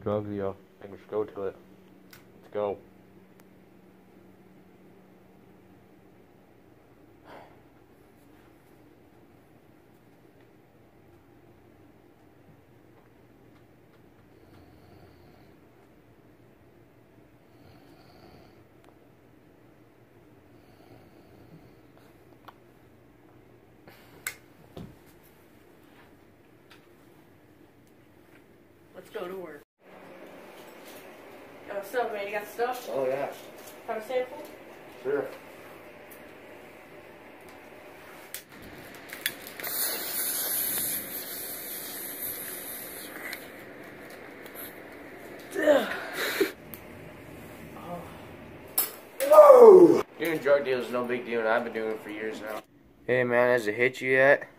drugs, yo. I think we should go to it. Let's go. Let's go to work. What's up, man? You got stuff? Oh, yeah. Have a sample? Sure. Whoa! Doing drug deals is no big deal, and I've been doing it for years now. Hey, man, has it hit you yet?